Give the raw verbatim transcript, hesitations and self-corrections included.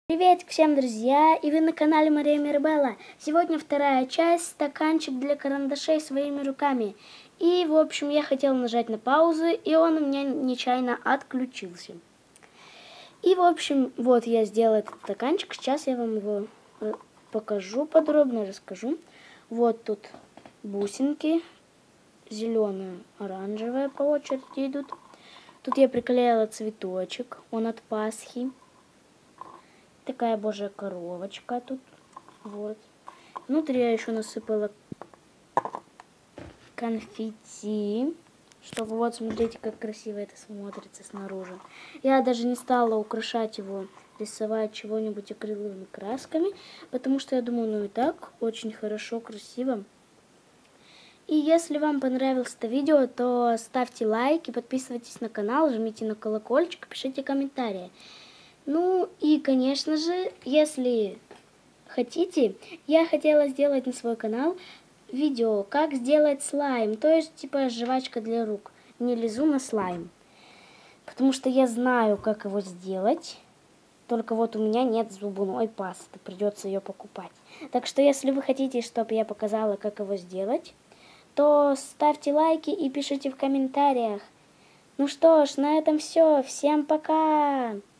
Привет всем, друзья! И вы на канале Мария Мирабелла. Сегодня вторая часть, стаканчик для карандашей своими руками. И, в общем, я хотела нажать на паузу, и он у меня нечаянно отключился. И, в общем, вот я сделала этот стаканчик. Сейчас я вам его покажу подробно, расскажу. Вот тут бусинки, зеленая, оранжевая по очереди идут. Тут я приклеила цветочек, он от Пасхи. Такая божья коровочка тут. Вот. Внутри я еще насыпала конфетти. Чтобы вот смотрите, как красиво это смотрится снаружи. Я даже не стала украшать его, рисовать чего-нибудь акриловыми красками, потому что я думаю, ну и так очень хорошо, красиво. И если вам понравилось это видео, то ставьте лайки, подписывайтесь на канал, жмите на колокольчик, пишите комментарии. Ну и, конечно же, если хотите, я хотела сделать на свой канал видео, как сделать слайм, то есть типа жвачка для рук. Не лизу на слайм, потому что я знаю, как его сделать, только вот у меня нет зубной пасты, придется ее покупать. Так что если вы хотите, чтобы я показала, как его сделать, то ставьте лайки и пишите в комментариях. Ну что ж, на этом все. Всем пока!